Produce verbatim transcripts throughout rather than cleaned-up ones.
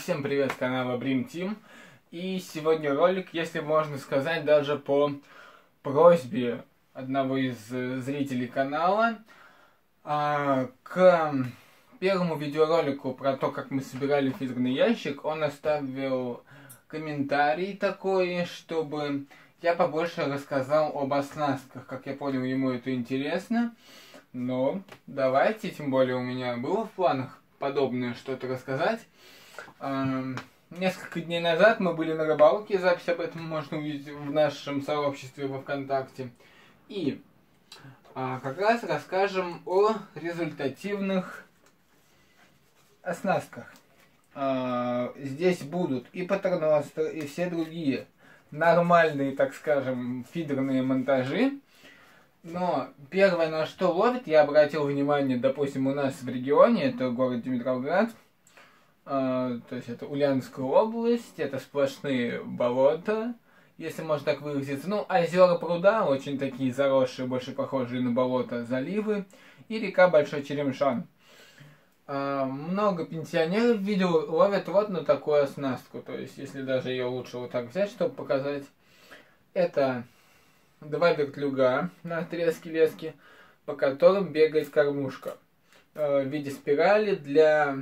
Всем привет с канала Brim Team. И сегодня ролик, если можно сказать, даже по просьбе одного из зрителей канала. А, к первому видеоролику про то, как мы собирали фидерный ящик, он оставил комментарий такой, чтобы я побольше рассказал об оснастках. Как я понял, ему это интересно. Но давайте, тем более у меня было в планах подобное что-то рассказать. Uh, несколько дней назад мы были на рыбалке, запись об этом можно увидеть в нашем сообществе во ВКонтакте. И uh, как раз расскажем о результативных оснастках. Uh, здесь будут и патерностер, и все другие нормальные, так скажем, фидерные монтажи. Но первое, на что ловит, я обратил внимание, допустим, у нас в регионе, это город Димитровград. Uh, то есть это Ульяновская область, это сплошные болота, если можно так выразиться. Ну, озера пруда, очень такие заросшие, больше похожие на болото, заливы, и река Большой Черемшан. Uh, много пенсионеров, видел, ловят вот на такую оснастку. То есть, если даже ее лучше вот так взять, чтобы показать. Это два вертлюга на отрезке лески, по которым бегает кормушка. Uh, в виде спирали для...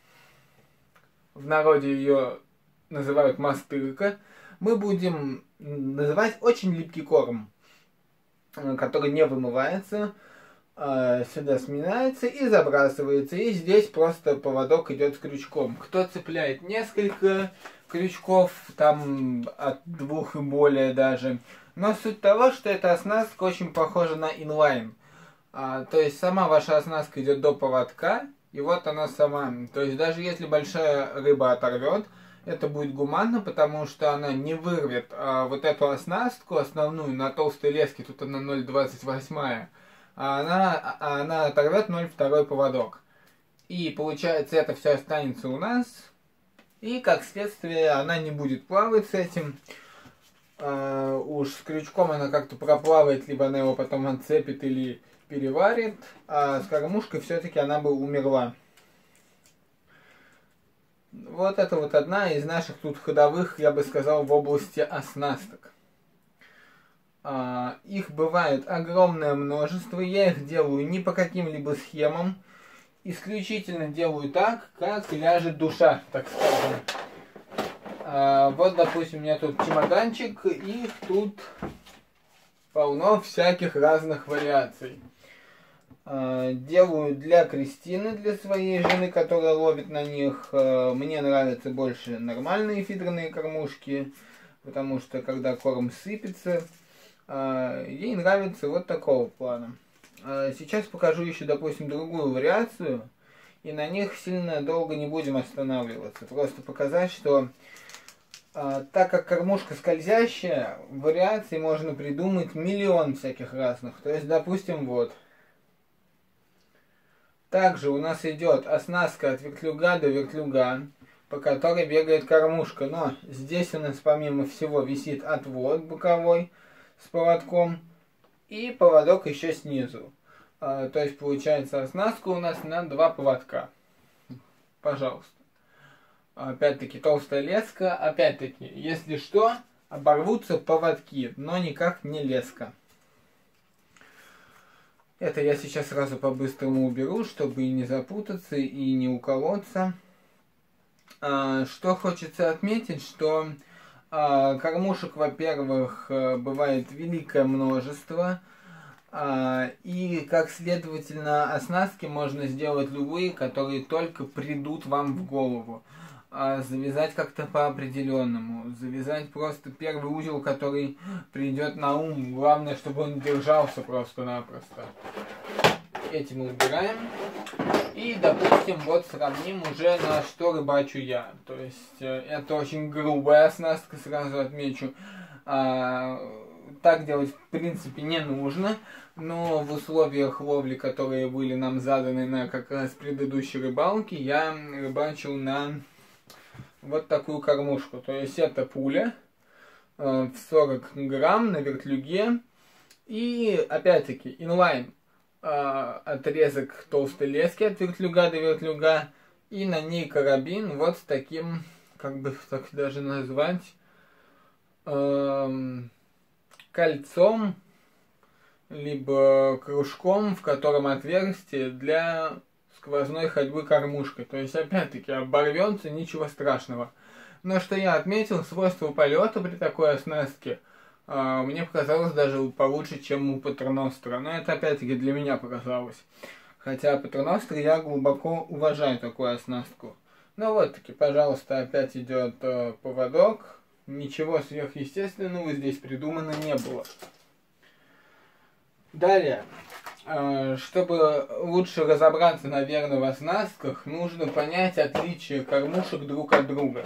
В народе ее называют мастырка. Мы будем называть очень липкий корм, который не вымывается, сюда сминается и забрасывается. И здесь просто поводок идет с крючком. Кто цепляет несколько крючков, там от двух и более даже. Но суть того, что эта оснастка очень похожа на инлайн. То есть сама ваша оснастка идет до поводка. И вот она сама. То есть даже если большая рыба оторвет, это будет гуманно, потому что она не вырвет а, вот эту оснастку основную на толстой леске, тут она ноль двадцать восемь, а она, а она оторвет ноль два поводок. И получается это все останется у нас. И как следствие она не будет плавать с этим. А, уж с крючком она как-то проплавает, либо она его потом отцепит или переварит, а с кормушкой все-таки она бы умерла. Вот это вот одна из наших тут ходовых, я бы сказал, в области оснасток. А, их бывает огромное множество, я их делаю не по каким-либо схемам, исключительно делаю так, как ляжет душа, так скажем. А, вот, допустим, у меня тут чемоданчик, и тут полно всяких разных вариаций. Делаю для Кристины, для своей жены, которая ловит на них. Мне нравятся больше нормальные фидерные кормушки, потому что когда корм сыпется, ей нравится вот такого плана. Сейчас покажу еще, допустим, другую вариацию, и на них сильно долго не будем останавливаться. Просто показать, что так как кормушка скользящая, вариаций можно придумать миллион всяких разных. То есть, допустим, вот. Также у нас идет оснастка от вертлюга до вертлюга, по которой бегает кормушка. Но здесь у нас помимо всего висит отвод боковой с поводком и поводок еще снизу. А, то есть получается оснастка у нас на два поводка. Пожалуйста. Опять-таки толстая леска. Опять-таки, если что, оборвутся поводки, но никак не леска. Это я сейчас сразу по-быстрому уберу, чтобы и не запутаться, и не уколоться. А, что хочется отметить, что а, кормушек, во-первых, бывает великое множество. А, и, как следовательно, оснастки можно сделать любые, которые только придут вам в голову. А, завязать как-то по определенному. Завязать просто первый узел, который придет на ум. Главное, чтобы он держался просто-напросто. Эти мы убираем. И, допустим, вот сравним уже, на что рыбачу я. То есть, это очень грубая оснастка, сразу отмечу. А, так делать, в принципе, не нужно. Но в условиях ловли, которые были нам заданы на как раз предыдущей рыбалке, я рыбачил на вот такую кормушку. То есть это пуля э, в сорок грамм на вертлюге. И опять-таки инлайн, э, отрезок толстой лески от вертлюга до вертлюга. И на ней карабин вот с таким, как бы так даже назвать, эм, кольцом, либо кружком, в котором отверстие для сквозной ходьбы кормушкой. То есть, опять-таки, оборвется, ничего страшного. Но что я отметил, свойство полета при такой оснастке э, мне показалось даже получше, чем у патерностера. Но это, опять-таки, для меня показалось. Хотя патерностер я глубоко уважаю такую оснастку. Ну вот таки, пожалуйста, опять идет э, поводок. Ничего сверхъестественного здесь придумано не было. Далее, э, чтобы лучше разобраться, наверное, в оснастках, нужно понять отличие кормушек друг от друга.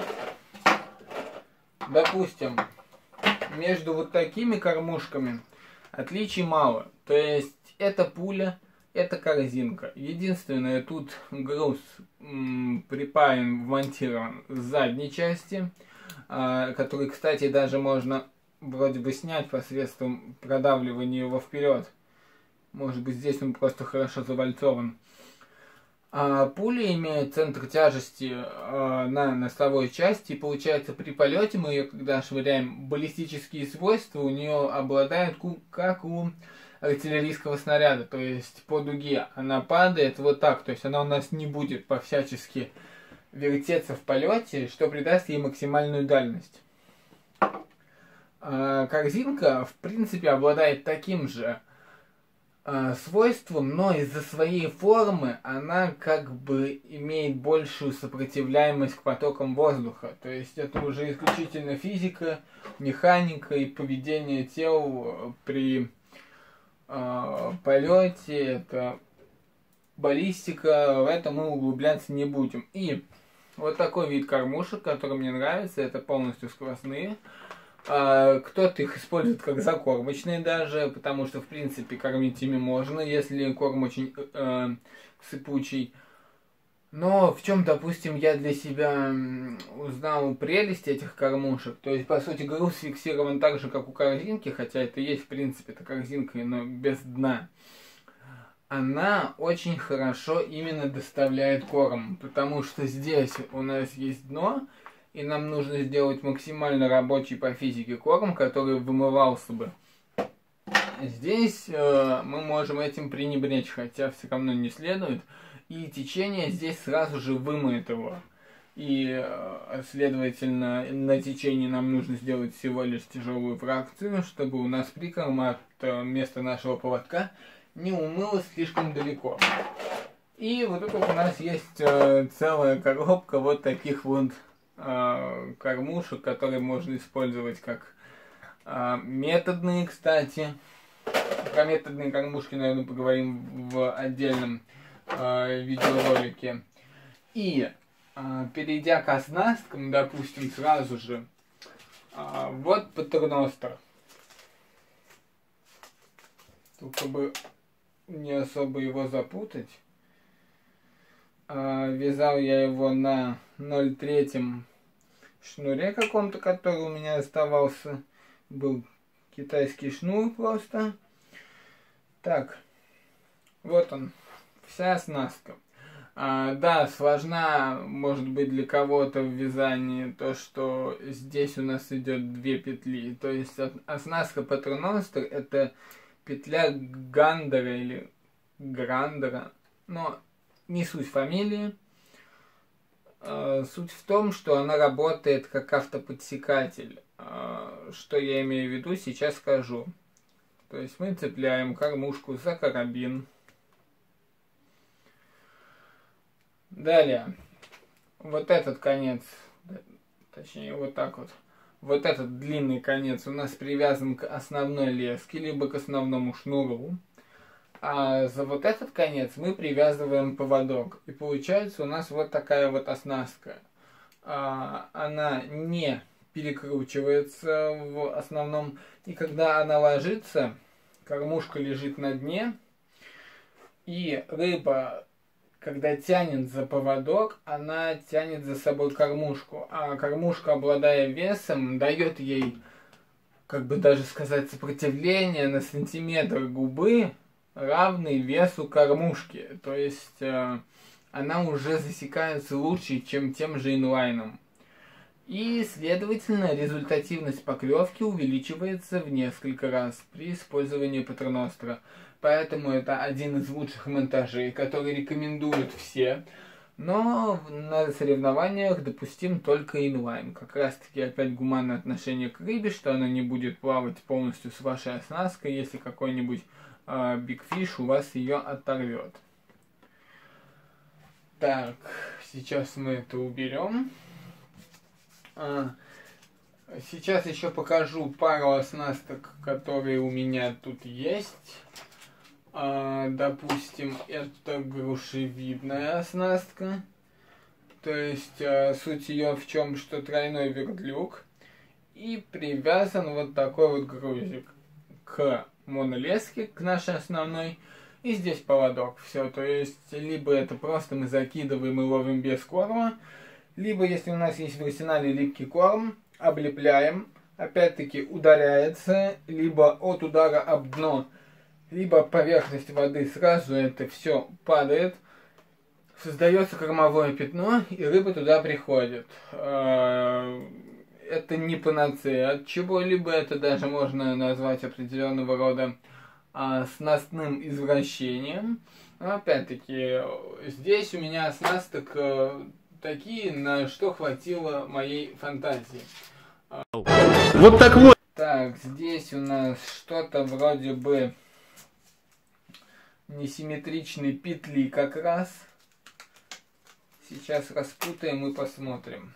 Допустим, между вот такими кормушками отличий мало. То есть, это пуля, это корзинка. Единственное, тут груз м, припаян, вмонтирован с задней части, э, который, кстати, даже можно вроде бы снять посредством продавливания его вперед. Может быть, здесь он просто хорошо завальцован. А пуля имеет центр тяжести э, на носовой части, и получается, при полете мы ее, когда швыряем, баллистические свойства у нее обладают как у артиллерийского снаряда, то есть по дуге. Она падает вот так, то есть она у нас не будет по-всячески вертеться в полете, что придаст ей максимальную дальность. А корзинка, в принципе, обладает таким же свойством, но из-за своей формы она как бы имеет большую сопротивляемость к потокам воздуха. То есть это уже исключительно физика, механика и поведение тел при э, полете. Это баллистика, в это мы углубляться не будем. И вот такой вид кормушек, который мне нравится, это полностью сквозные. Кто-то их использует как закормочные даже, потому что, в принципе, кормить ими можно, если корм очень э, сыпучий. Но в чем, допустим, я для себя узнал прелесть этих кормушек. То есть, по сути, груз фиксирован так же, как у корзинки, хотя это есть, в принципе, это корзинка, но без дна. Она очень хорошо именно доставляет корм, потому что здесь у нас есть дно, и нам нужно сделать максимально рабочий по физике корм, который вымывался бы. Здесь э, мы можем этим пренебречь, хотя все равно не следует. И течение здесь сразу же вымоет его. И, э, следовательно, на течении нам нужно сделать всего лишь тяжелую фракцию, чтобы у нас прикорм от э, места нашего поводка не умылось слишком далеко. И вот тут вот у нас есть э, целая коробка вот таких вот кормушек, которые можно использовать как а, методные, кстати. Про методные кормушки, наверное, поговорим в отдельном а, видеоролике. И а, перейдя к оснасткам, допустим, сразу же, а, вот патерностер. Только бы не особо его запутать. А, вязал я его на ноль три шнуре каком-то, который у меня оставался. Был китайский шнур просто. Так, вот он, вся оснастка. А, да, сложна, может быть, для кого-то в вязании то, что здесь у нас идет две петли. То есть оснастка патерностер — это петля Гандера или Грандера, но не суть фамилии. Суть в том, что она работает как автоподсекатель. Что я имею в виду, сейчас скажу. То есть мы цепляем кормушку за карабин. Далее, вот этот конец, точнее вот так вот, вот этот длинный конец у нас привязан к основной леске, либо к основному шнуру. А за вот этот конец мы привязываем поводок. И получается у нас вот такая вот оснастка. А, она не перекручивается в основном. И когда она ложится, кормушка лежит на дне. И рыба, когда тянет за поводок, она тянет за собой кормушку. А кормушка, обладая весом, дает ей, как бы даже сказать, сопротивление на сантиметр губы, равный весу кормушки. То есть э, она уже засекается лучше, чем тем же инлайном. И, следовательно, результативность поклевки увеличивается в несколько раз при использовании патерностера. Поэтому это один из лучших монтажей, который рекомендуют все. Но на соревнованиях допустим только инлайн. Как раз таки опять гуманное отношение к рыбе, что она не будет плавать полностью с вашей оснасткой, если какой-нибудь э, бигфиш у вас ее оторвет. Так, сейчас мы это уберем. А, сейчас еще покажу пару оснасток, которые у меня тут есть. А, допустим, это грушевидная оснастка. То есть а, суть ее в чем, что тройной вертлюг. И привязан вот такой вот грузик к монолеске, к нашей основной. И здесь поводок. Все, то есть либо это просто мы закидываем и ловим без корма, либо если у нас есть в арсенале липкий корм, облепляем. Опять-таки ударяется либо от удара об дно, либо поверхность воды, сразу это все падает, создается кормовое пятно, и рыба туда приходит. Это не панацея от чего-либо, это даже можно назвать определенного рода снастным извращением. Но опять-таки, здесь у меня оснасток такие, на что хватило моей фантазии. Вот так вот! Так, здесь у нас что-то вроде бы несимметричной петли как раз. Сейчас распутаем и посмотрим.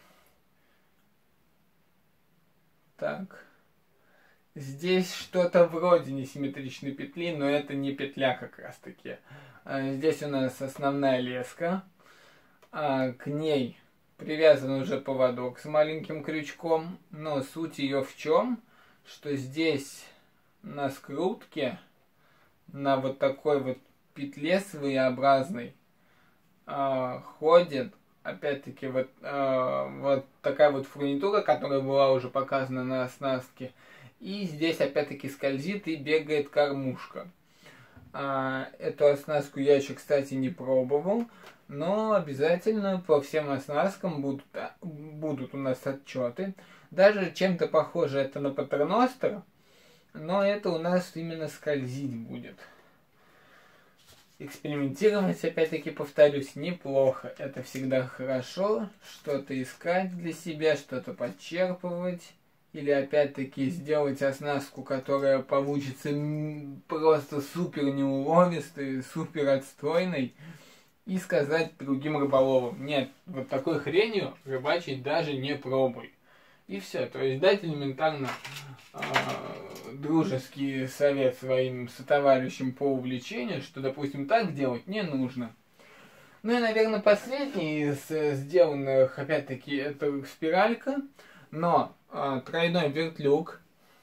Так. Здесь что-то вроде несимметричной петли, но это не петля как раз таки. Здесь у нас основная леска. К ней привязан уже поводок с маленьким крючком. Но суть ее в чем? Что здесь на скрутке, на вот такой вот петле своеобразной, э, ходит, опять-таки, вот, э, вот такая вот фурнитура, которая была уже показана на оснастке. И здесь, опять-таки, скользит и бегает кормушка. Э, эту оснастку я еще, кстати, не пробовал, но обязательно по всем оснасткам будут, будут у нас отчеты. Даже чем-то похоже это на патерностер, но это у нас именно скользить будет. Экспериментировать, опять-таки, повторюсь, неплохо. Это всегда хорошо. Что-то искать для себя, что-то подчерпывать. Или, опять-таки, сделать оснастку, которая получится просто супер неуловистой, супер отстойной. И сказать другим рыболовам: нет, вот такой хренью рыбачить даже не пробуй. И все. То есть дать элементарно э, дружеский совет своим сотоварищам по увлечению, что, допустим, так делать не нужно. Ну и, наверное, последний из сделанных, опять-таки, это спиралька, но э, тройной вертлюг.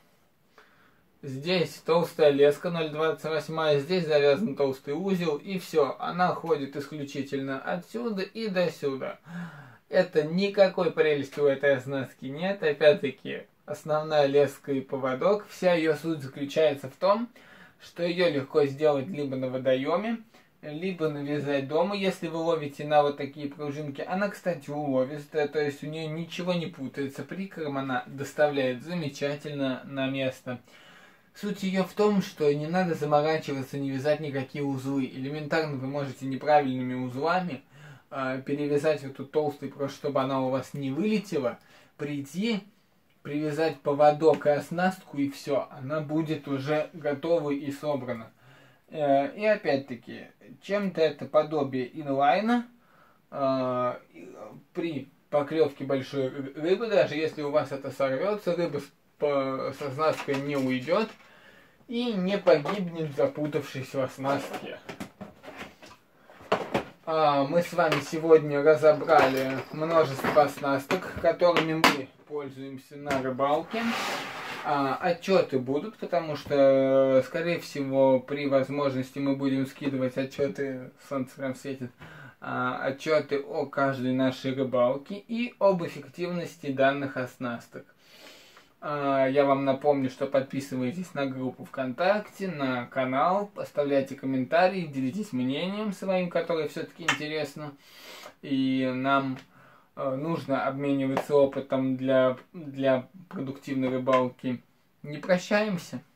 Здесь толстая леска ноль двадцать восемь, здесь завязан толстый узел, и все. Она ходит исключительно отсюда и до сюда. Это никакой прелести у этой оснастки нет. Опять-таки, основная леска и поводок. Вся ее суть заключается в том, что ее легко сделать либо на водоеме, либо навязать дома, если вы ловите на вот такие пружинки. Она, кстати, уловистая, то есть у нее ничего не путается. Прикорм она доставляет замечательно на место. Суть ее в том, что не надо заморачиваться, не вязать никакие узлы. Элементарно вы можете неправильными узлами э, перевязать эту толстую, просто чтобы она у вас не вылетела, прийти, привязать поводок и оснастку, и все. Она будет уже готова и собрана. Э, и опять-таки, чем-то это подобие инлайна. Э, при поклевке большой рыбы, даже если у вас это сорвется, рыба с, с оснасткой не уйдет и не погибнет, запутавшись в оснастке. А, мы с вами сегодня разобрали множество оснасток, которыми мы пользуемся на рыбалке. А, отчеты будут, потому что, скорее всего, при возможности мы будем скидывать отчеты, солнце прям светит, а, отчеты о каждой нашей рыбалке и об эффективности данных оснасток. Я вам напомню, что подписывайтесь на группу ВКонтакте, на канал, оставляйте комментарии, делитесь мнением своим, которое все-таки интересно. И нам нужно обмениваться опытом для, для продуктивной рыбалки. Не прощаемся.